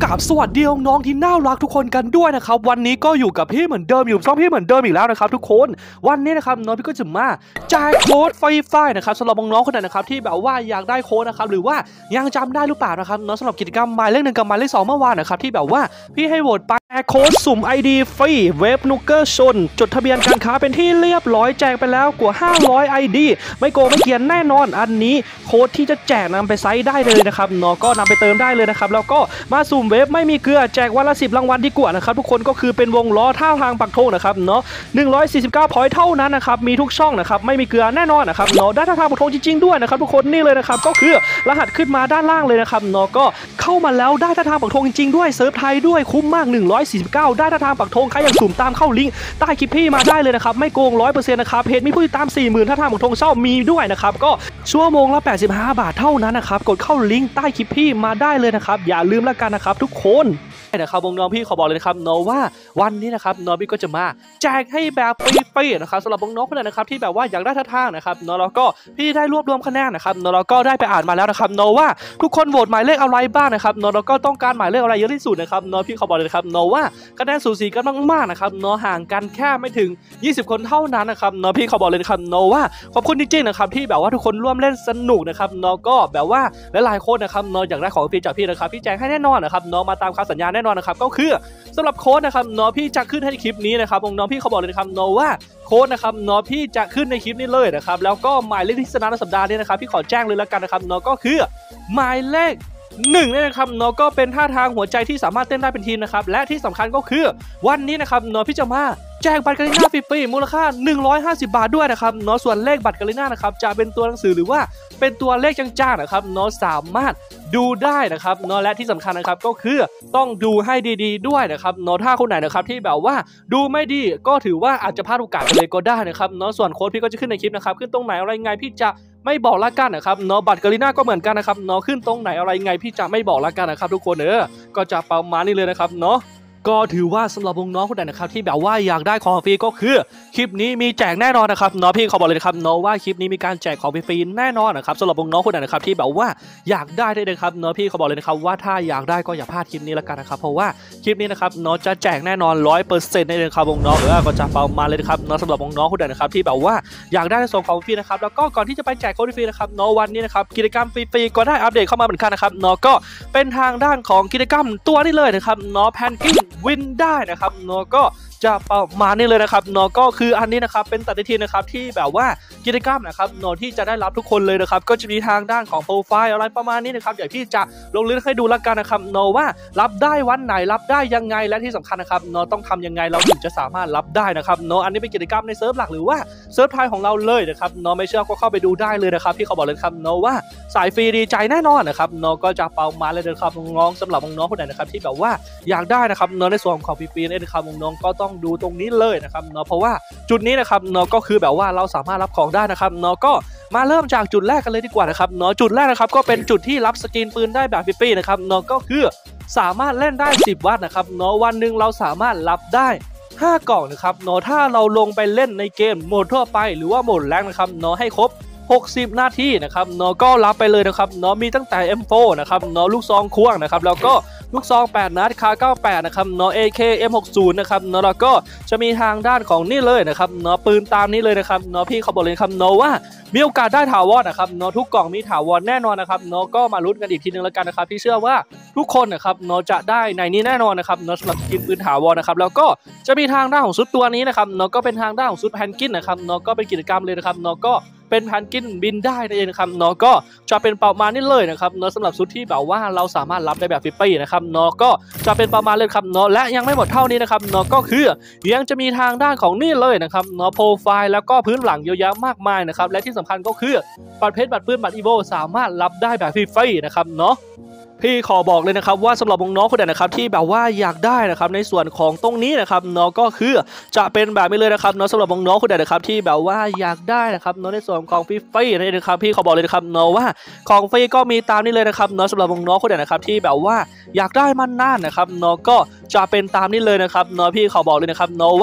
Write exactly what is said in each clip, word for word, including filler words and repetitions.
กับสวัสดีน้องๆที่น่ารักทุกคนกันด้วยนะครับวันนี้ก็อยู่กับพี่เหมือนเดิมอยู่ช่องพี่เหมือนเดิมอีกแล้วนะครับทุกคนวันนี้นะครับน้องพี่ก็จะมาแจกโค้ดไฟไฟนะครับสำหรับน้องๆคนไหนนะครับที่แบบว่าอยากได้โค้ดนะครับหรือว่ายังจำได้หรือเปล่านะครับน้องสำหรับกิจกรรมหมายเลขหนึ่งกับหมายเลขสองเมื่อวานนะครับที่แบบว่าพี่ให้โหวตไปแจกโค้ดสุ่ม ไอ ดี ฟรีเว็บนูเกอร์ชนจดทะเบียนการค้าเป็นที่เรียบร้อยแจกไปแล้วกว่าห้าร้อย ไอ ดี ไม่โกงไม่เกียนแน่นอนอันนี้โค้ดที่จะแจกนำไปไซต์ได้เลยนะครับน้องก็นำไปเติมได้เลยนะครับแล้วก็มาสุ่มเว็บไม่มีเกลือแจกวันละสิบรางวัลที่กว่านะครับทุกคนก็คือเป็นวงล้อท่าทางปักธงนะครับเนาะหนึ่งร้อยสี่สิบเก้าพอยต์เท่านั้นนะครับมีทุกช่องนะครับไม่มีเกลือแน่นอนนะครับเนาะได้ท่าทางปักธงจริงๆด้วยนะครับทุกคนนี่เลยนะครับก็คือรหัสขึ้นมาด้านล่างเลยนะครับเนาะก็เข้ามาแล้วได้ท่าทางปักธงจริงๆด้วยเซิร์ฟไทยด้วยคุ้มมากหนึ่งร้อยสี่สิบเก้าได้ท่าทางปักธงใครอยากสุ่มตามเข้าลิงก์ใต้คลิปพี่มาได้เลยนะครับไม่โกง ร้อยเปอร์เซ็นต์ นะครับเพจมีผู้ติดตาม สี่หมื่น ท่าทางปักธงเช่ามีด้วยนะครับก็ชั่วโมงละแปดสิบห้าบาทเท่านั้นนะครับกดเข้าลิงก์ใต้คลิปพี่มาได้เลยนะครับอย่าลืมละกันนะครับทุกคนนะครับน้องพี่ขอบอกเลยนะครับน้องว่าวันนี้นะครับน้องพี่ก็จะมาแจกให้แบบฟรีๆนะครับสำหรับน้องๆคนไหนนะครับที่แบบว่าอยากได้ท่าทางนะครับน้องแล้วก็พี่ได้รวบรวมคะแนนนะครับน้องแล้วก็ได้ไปอ่านมาแล้วนะครับน้องว่าทุกคนโหวตหมายเลขอะไรบ้างนะครับน้องแล้วก็ต้องการหมายเลขอะไรเยอะที่สุดนะครับน้องพี่ขอบอกเลยนะครับน้องว่าคะแนนสูสีกันมากๆนะครับน้องห่างกันแค่ไม่ถึงยี่สิบคนเท่านั้นนะครับน้องพี่ขอบอกเลยนะครับน้องว่าขอบคุณจริงๆนะครับที่แบบว่าทุกคนร่วมเล่นสนุกนะครับน้องก็แบบว่าหลายๆคนนะครับน้องอยากได้ของฟรีจากพี่นะครับพี่แจกให้แน่นอนนะครับน้องมาตามคำสัญญาแน่นอนนะครับก็คือสำหรับโค้ดนะครับน้องพี่จะขึ้นให้คลิปนี้นะครับน้องพี่เขาบอกเลยนะครับน้องว่าโค้ดนะครับน้องพี่จะขึ้นในคลิปนี้เลยนะครับแล้วก็หมายเลขที่ชนะในสัปดาห์นี้นะครับพี่ขอแจ้งเลยแล้วกันนะครับน้องก็คือหมายเลขหนึ่งนี่นะครับน้องก็เป็นท่าทางหัวใจที่สามารถเต้นได้เป็นทีมนะครับและที่สำคัญก็คือวันนี้นะครับน้องพี่จะมาแจกบัตรกาลิน่าฟรีๆมูลค่าหนึ่งร้อยห้าสิบบาทด้วยนะครับเนาะส่วนเลขบัตรกาลิน่านะครับจะเป็นตัวหนังสือหรือว่าเป็นตัวเลขจ้างๆนะครับเนาะสามารถดูได้นะครับเนาะและที่สำคัญนะครับก็คือต้องดูให้ดีๆด้วยนะครับเนาะถ้าคนไหนนะครับที่แบบว่าดูไม่ดีก็ถือว่าอาจจะพลาดโอกาสไปเลยก็ได้นะครับเนาะส่วนโค้ดพี่ก็จะขึ้นในคลิปนะครับขึ้นตรงไหนอะไรไงพี่จะไม่บอกละกันนะครับเนาะบัตรกาลิน่าก็เหมือนกันนะครับเนาะขึ้นตรงไหนอะไรไงพี่จะไม่บอกละกันนะครับทุกคนเออก็จะประมาณนี้เลยนะครับเนาะก็ถือว่าสำหรับน้องๆคนไหนนะครับที่แบบว่าอยากได้ของฟรีก็คือคลิปนี้มีแจกแน่นอนนะครับน้องพี่ขอบอกเลยนะครับน้องว่าคลิปนี้มีการแจกของฟรีแน่นอนนะครับสำหรับน้องๆคนไหนนะครับที่แบบว่าอยากได้ได้เลยครับน้องพี่ขอบอกเลยนะครับว่าถ้าอยากได้ก็อย่าพลาดคลิปนี้ละกันนะครับเพราะว่าคลิปนี้นะครับน้องจะแจกแน่นอน ร้อยเปอร์เซ็นต์ ได้เลยครับน้องๆเออก็จะประมาณเลยนะครับน้องสำหรับน้องๆคนไหนนะครับที่แบบว่าอยากได้ในส่วนของฟรีนะครับแล้วก็ก่อนที่จะไปแจกโค้ดฟรีนะครับน้องวันนี้นะครับกิจกรรมฟรีๆก็ได้อัปเดตเข้ามาเหมือนกันนะครับน้องก็เป็นทางด้านของกิจกรรมตัวนี้เลยนะครับน้องแพนกิ้งวินได้นะครับเนาะก็จะประมาณนี้เลยนะครับเนาะก็คืออันนี้นะครับเป็นปฏิทินนะครับที่แบบว่ากิจกรรมนะครับเนาะที่จะได้รับทุกคนเลยนะครับก็จะมีทางด้านของโปรไฟล์อะไรประมาณนี้นะครับเดี๋ยวพี่จะลงลิงก์ให้ดูแล้วกันนะครับเนาะว่ารับได้วันไหนรับได้ยังไงและที่สำคัญนะครับเนาะต้องทำยังไงเราถึงจะสามารถรับได้นะครับเนาะอันนี้เป็นกิจกรรมในเซิร์ฟหลักหรือว่าเซิร์ฟไทยของเราเลยนะครับเนาะไม่เชื่อก็เข้าไปดูได้เลยนะครับที่เขาบอกเลยครับเนาะว่าสายฟรีดีใจแน่นอนนะครับเนาะก็จะประมาณเลยนะครับน้องๆสำหรับน้องๆคนไหนนะครับที่แบบว่าอยากได้นะครับเนาะในส่วนของฟรีๆนะครับน้องๆก็ต้องดูตรงนี้เลยนะครับเนาะเพราะว่าจุดนี้นะครับเนาะก็คือแบบว่าเราสามารถรับของได้นะครับเนาะก็มาเริ่มจากจุดแรกกันเลยดีกว่านะครับเนาะจุดแรกนะครับก็เป็นจุดที่รับสกินปืนได้แบบฟรีๆนะครับเนาะก็คือสามารถเล่นได้สิบวัตต์นะครับเนาะวันหนึ่งเราสามารถรับได้ห้ากล่องนะครับเนาะถ้าเราลงไปเล่นในเกมโหมดทั่วไปหรือว่าโหมดแรงนะครับเนาะให้ครบหกสิบนาทีนะครับเนาะก็รับไปเลยนะครับเนาะมีตั้งแต่ เอ็ม โฟร์ นะครับเนาะลูกซองควงนะครับแล้วก็ลูกซองแปดนัดคาเก้าสิบแปดนะครับเนาะ เอ เค เอ็ม หกสิบ นะครับเนาะแล้วก็จะมีทางด้านของนี่เลยนะครับเนาะปืนตามนี้เลยนะครับเนาะพี่เขาบอกเลยครับเนาะว่ามีโอกาสได้ถาวรนะครับเนาะทุกกล่องมีถาวรแน่นอนนะครับเนาะก็มาลุ้นกันอีกทีนึงแล้วกันนะครับพี่เชื่อว่าทุกคนนะครับเนาะจะได้ในนี้แน่นอนนะครับเนาะสำหรับกินปืนถาวรนะครับแล้วก็จะมีทางด้านของชุดตัวนี้นะครับเนาะก็เป็นทางด้านของชุดแพนกินนะครับเนาะก็เป็นกิจกรรมเลยนะครับเนาะก็เป็นแพนกินบินได้นั่นเองนะครับเนาะก็จะเป็นประมาณนี้เลยนะครับเนาะสำหรับชุดที่แบบว่าเราสามารถรับได้แบบฟรีๆนะครับเนาะก็จะเป็นประมาณเลยครับเนาะและยังไม่หมดเท่านี้นะครับเนาะก็คือยังจะมีทางด้านของนี่เลยนะครับเนาะโปรไฟล์แล้วก็พื้นหลังเยอะแยะมากมายนะครับและที่สำคัญก็คือบัตรเพชรบัตรปืนบัตรอีโวสามารถรับได้แบบฟรีๆนะครับเนาะพี่ขอบอกเลยนะครับว่าสำหรับน้องๆคนไหนนะครับที่แบบว่าอยากได้นะครับในส่วนของตรงนี้นะครับเนาะก็คือจะเป็นแบบนี้เลยนะครับเนาะสำหรับน้องๆคนไหนนะครับที่แบบว่าอยากได้นะครับเนาะในส่วนของฟรีๆนี่นะครับพี่ขอบอกเลยนะครับเนาะว่าของฟรีก็มีตามนี้เลยนะครับเนาะสำหรับน้องๆคนไหนนะครับที่แบบว่าอยากได้มันนานนะครับเนาะก็จะเป็นตามนี้เลยนะครับเนาะพี่ขอบอกเลยนะครับเนาะว่า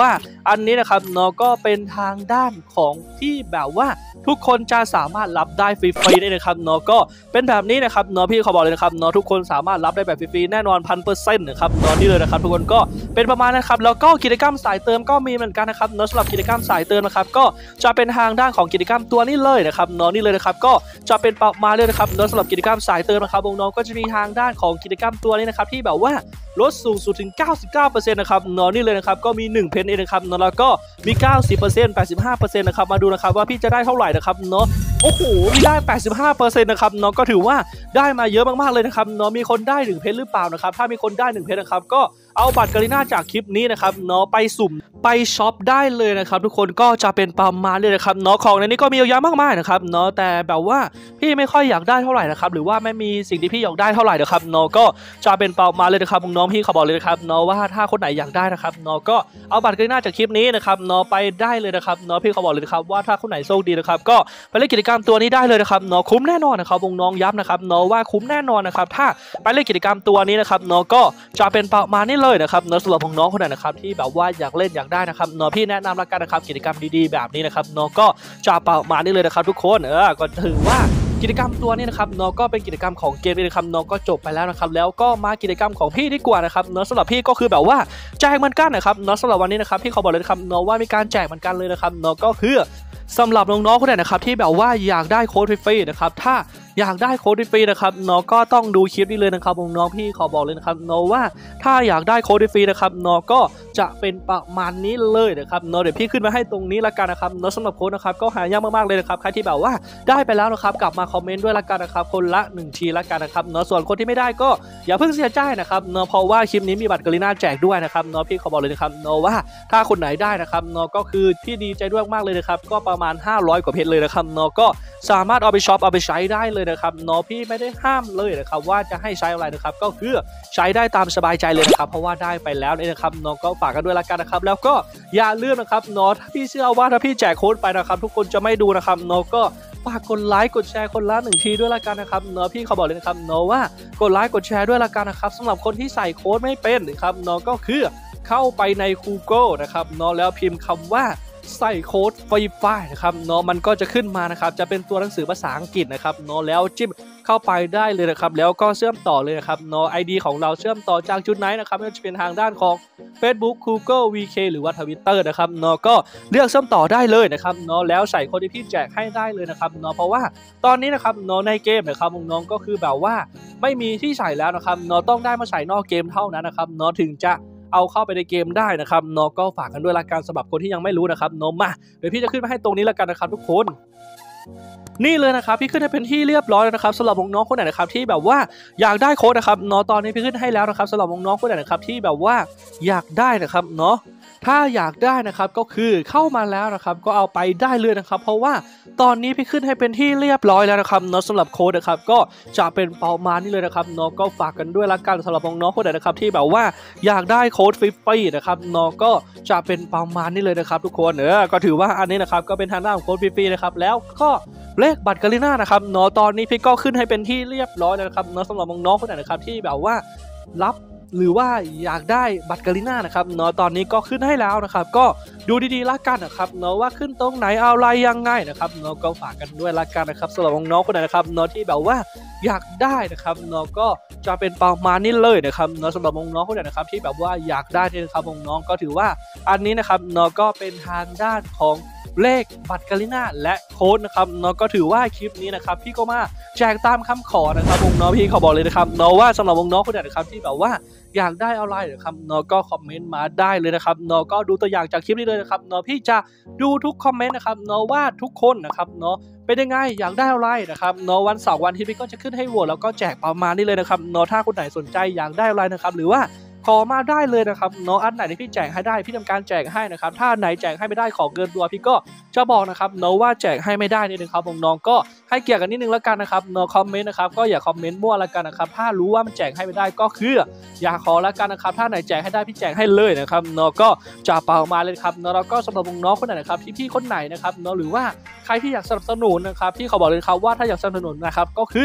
อันนี้นะครับเนาะก็เป็นทางด้านของที่แบบว่าทุกคนจะสามารถรับได้ฟรีๆได้นะครับเนาะก็เป็นแบบนี้นะครับเนาะพี่ขอบอกเลยนะครับเนาะทุกคนสามารถรับได้แบบฟรีๆแน่นอนพันเปอร์เซ็นต์นะครับเนาะนี่เลยนะครับทุกคนก็เป็นประมาณนะครับแล้วก็กิจกรรมสายเติมก็มีเหมือนกันนะครับเนาะสำหรับกิจกรรมสายเติมนะครับก็จะเป็นทางด้านของกิจกรรมตัวนี้เลยนะครับเนาะนี่เลยนะครับก็จะเป็นประมาณเลยนะครับเนาะสำหรับกิจกรรมสายเติมนะครับน้องๆก็จะมีทางด้านของกิจกรรมตัวนี้นะครับที่แบบว่าลดสูงสุดถึง เก้าสิบเก้าเปอร์เซ็นต์ นะครับเนาะนี่เลยนะครับก็มีหนึ่งเพนเองนะครับเนาะแล้วก็มี เก้าสิบเปอร์เซ็นต์ แปดสิบห้าเปอร์เซ็นต์ นะครับมาดูนะครับว่าพี่จะได้เท่าไหร่นะครับเนาะโอ้โหมีได้ แปดสิบห้าเปอร์เซ็นต์ นะครับเนาะก็ถือว่าได้มาเยอะมากๆเลยนะครับเนาะมีคนได้หนึ่งเพนหรือเปล่านะครับถ้ามีคนได้หนึ่งเพนนะครับก็เอาบัตรกาลิน่าจากคลิปนี้นะครับเนาะไปสุ่มไปช็อปได้เลยนะครับทุกคนก็จะเป็นประมาณเลยนะครับเนาะของในนี้ก็มีเยอะแยะมากมายนะครับเนาะแต่แบบว่าพี่ไม่ค่อยอยากได้เท่าไหร่นะครับหรือว่าไม่มีสิ่งที่พี่อยากได้เท่าไหร่นะครับเนาะก็จะเป็นประมาณเลยนะครับน้องพี่ขอบอกเลยนะครับเนาะว่าถ้าคนไหนอยากได้นะครับเนาะก็เอาบัตรกาลิน่าจากคลิปนี้นะครับเนาะไปได้เลยนะครับเนาะพี่ขอบอกเลยนะครับว่าถ้าคนไหนโชคดีนะครับก็ไปเล่นกิจกรรมตัวนี้ได้เลยนะครับเนาะคุ้มแน่นอนนะครับวงน้องย้ำนะครับเนาะว่าคุ้มแน่นอนนะครับถ้าไปเล่นกิจกรรมตัวนี้นะครับเนาะก็จะเป็นประมาณนี้เลยนะครับเนาะสำหรับน้องคนไหนนะครับที่แบบว่าอยากเล่นอยากได้นะครับเนาะพี่แนะนำละกันนะครับกิจกรรมดีๆแบบนี้นะครับเนาะก็จะประมาณนี้เลยนะครับทุกคนเออก็ถือว่ากิจกรรมตัวนี้นะครับเนาะก็เป็นกิจกรรมของเกมนี้นะครับเนาะก็จบไปแล้วนะครับแล้วก็มากิจกรรมของพี่ดีกว่านะครับเนาะสำหรับพี่ก็คือแบบว่าแจกเหมือนกันนะครับเนาะสำหรับวันนี้นะครับพี่ขอบอกเลยนะครับเนาะว่ามีการแจกเหมือนกันเลยนะครับเนาะก็คือสำหรับน้องๆคนไหนนะครับที่แบบว่าอยากได้โค้ดฟรีๆนะครับถ้าอยากได้โค้ดฟรีนะครับเนาะก็ต้องดูคลิปนี้เลยนะครับน้องๆพี่ขอบอกเลยนะครับเนาะว่าถ้าอยากได้โค้ดฟรีนะครับเนาะก็จะเป็นประมาณนี้เลยนะครับเนาะเดี๋ยวพี่ขึ้นมาให้ตรงนี้ละกันนะครับเนาะสำหรับโค้ดนะครับก็หายากมากๆเลยนะครับใครที่แบบว่าได้ไปแล้วนะครับกลับมาคอมเมนต์ด้วยละกันนะครับคนละหนึ่งทีละกันนะครับเนาะส่วนคนที่ไม่ได้ก็อย่าเพิ่งเสียใจนะครับเนาะเพราะว่าคลิปนี้มีบัตรกาลิน่าแจกด้วยนะครับเนาะพี่ขอบอกเลยนะครับเนาะว่าถ้าคนไหนได้นะครับเนาะก็คือพี่ดีใจด้วยมากเลยนะครับก็ประมาณห้าร้อยกว่าเพชรเลยนะครับเนาะก็สามารถเอาไปช็อปเอาไปใช้ได้เลยนะครับเนาะพี่ไม่ได้ห้ามเลยนะครับว่าจะให้ใช้อะไรนะครับก็คือใช้ได้ตามสบายใจเลยนะครับเพราะว่าได้ไปแล้วนี่นะครับเนาะก็ฝากกันด้วยละกันนะครับแล้วก็อย่าลืมนะครับเนาะถ้าพี่เชื่อว่าถ้าพี่แจกโค้ดไปนะครับทุกคนจะไม่ดูนะครับเนาะก็ฝากกดไลค์กดแชร์คนละหนึ่งทีด้วยละกันนะครับเนาะพี่เขาบอกเลยนะครับเนาะว่ากดไลค์กดแชร์ด้วยละกันนะครับสำหรับคนที่ใส่โค้ดไม่เป็นนะครับเนาะก็คือเข้าไปใน Google นะครับเนาะแล้วพิมพ์คำว่าใส่โค้ดฟรีไฟนะครับเนาะมันก็จะขึ้นมานะครับจะเป็นตัวหนังสือภาษาอังกฤษนะครับเนาะแล้วจิ้มเข้าไปได้เลยนะครับแล้วก็เชื่อมต่อเลยนะครับเนาะ ไอ ดี ของเราเชื่อมต่อจากจุดไหนนะครับไม่ว่าจะเป็นทางด้านของ Facebook Google วี เค หรือว่า Twitter นะครับเนาะก็เลือกเชื่อมต่อได้เลยนะครับเนาะแล้วใส่โค้ดที่พี่แจกให้ได้เลยนะครับเนาะเพราะว่าตอนนี้นะครับเนาะในเกมนะครับน้องๆก็คือแบบว่าไม่มีที่ใส่แล้วนะครับเนาะต้องได้มาใส่นอกเกมเท่านั้นนะครับเนาะถึงจะเอาเข้าไปในเกมได้นะครับเนาะก็ฝากกันด้วยละกันสำหรับคนที่ยังไม่รู้นะครับเนาะมาเดี๋ยวพี่จะขึ้นมาให้ตรงนี้ละกันนะครับทุกคนนี่เลยนะครับพี่ขึ้นให้เป็นที่เรียบร้อยแล้วนะครับสำหรับน้องๆคนไหนนะครับที่แบบว่าอยากได้โค้ดนะครับเนาะตอนนี้พี่ขึ้นให้แล้วนะครับสำหรับน้องๆคนไหนนะครับที่แบบว่าอยากได้นะครับเนาะถ้าอยากได้นะครับก็คือเข้ามาแล้วนะครับก็เอาไปได้เลยนะครับเพราะว่าตอนนี้พี่ขึ้นให้เป็นที่เรียบร้อยแล้วนะครับเนาะสำหรับโค้ดนะครับก็จะเป็นประมาณนี้เลยนะครับเนาะก็ฝากกันด้วยละกันสำหรับน้องๆคนไหนนะครับที่แบบว่าอยากได้โค้ดฟรีๆนะครับเนาะก็จะเป็นประมาณนี้เลยนะครับทุกคนเออก็ถือว่าอันนี้นะครับก็เป็นทางด้านของโค้ดฟรีๆนะครับแล้วก็เลขบัตรกาลิน่านะครับเนาะตอนนี้พี่ก็ขึ้นให้เป็นที่เรียบร้อยแล้วนะครับเนาะสำหรับน้องๆคนไหนนะครับที่แบบว่ารับหรือว่าอยากได้บัตรกาลิน่านะครับเนาะตอนนี้ก็ขึ้นให้แล้วนะครับก็ดูดีๆละกันนะครับเนาะว่าขึ้นตรงไหนอะไรยังไงนะครับเนาะก็ฝากกันด้วยละกันนะครับสำหรับน้องๆคนไหนนะครับเนาะที่แบบว่าอยากได้นะครับเนาะก็จะเป็นประมาณนี้เลยนะครับเนาะสำหรับน้องๆคนไหนนะครับที่แบบว่าอยากได้นะครับน้องๆก็ถือว่าอันนี้นะครับเนาะก็เป็นทางด้านของเลขบัตรกาลิน่าและโค้ดนะครับเนาะก็ถือว่าคลิปนี้นะครับพี่ก็มาแจกตามคำขอนะครับวงน้องพี่เขาบอกเลยนะครับเนาะว่าสำหรับวงน้องคนไหนนะครับที่แบบว่าอยากได้อะไรนะครับเนาะก็คอมเมนต์มาได้เลยนะครับเนาะก็ดูตัวอย่างจากคลิปนี้เลยนะครับเนาะพี่จะดูทุกคอมเมนต์นะครับเนาะว่าทุกคนนะครับเนาะเป็นยังไงอยากได้อะไรนะครับเนาะวันเสาร์วันอาทิตย์พี่ก็จะขึ้นให้โหวตแล้วก็แจกประมาณนี้เลยนะครับเนาะถ้าคนไหนสนใจอยากได้อะไรนะครับหรือว่าขอมาได้เลยนะครับเนาะอันไหนที่พี่แจกให้ได้พี่ทำการแจกให้นะครับถ้าไหนแจกให้ไม่ได้ขอเกินตัวพี่ก็จะบอกนะครับเนาะว่าแจกให้ไม่ได้นี่นะครับน้องๆก็ให้เกียรติกันนิดนึงแล้วกันนะครับเนาะคอมเมนต์นะครับก็อย่าคอมเมนต์มั่วแล้วกันนะครับถ้ารู้ว่ามันแจกให้ไม่ได้ก็คืออย่าขอแล้วกันนะครับถ้าไหนแจกให้ได้พี่แจกให้เลยนะครับเนาะก็จะเป่ามาเลยครับเนาะแล้วก็สำหรับน้องๆคนไหนนะครับที่พี่คนไหนนะครับเนาะหรือว่าใครที่อยากสนับสนุนนะครับพี่เขาบอกเลยครับว่าถ้าอยากสนับสนุนนะครับก็คือ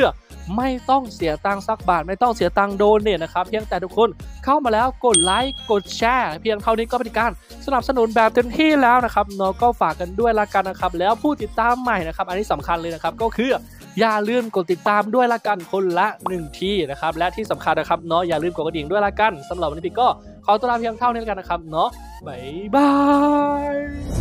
ไม่ต้องเสียตังค์สักบาทไม่ต้องเสียตังค์โดเนทนะครับเพียงแต่ทุกคนเข้ามาแล้วกดไลค์กดแชร์เพียงเท่านี้ก็เป็นการสนับสนุนแบบเต็มที่แล้วนะครับเนาะก็ฝากกันด้วยละกันนะครับแล้วผู้ติดตามใหม่นะครับอันนี้สำคัญเลยนะครับก็คืออย่าลืมกดติดตามด้วยละกันคนละหนึ่งทีนะครับและที่สำคัญนะครับเนาะอย่าลืมกดกระดิ่งด้วยละกันสำหรับวันนี้พี่ก็ขอตัวลาเพียงเท่านี้แล้วกันนะครับเนาะบ๊ายบาย